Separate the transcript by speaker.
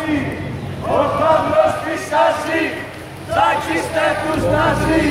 Speaker 1: ο Παύλος Φυσάς, θα έχεις τέτοιους να ζει.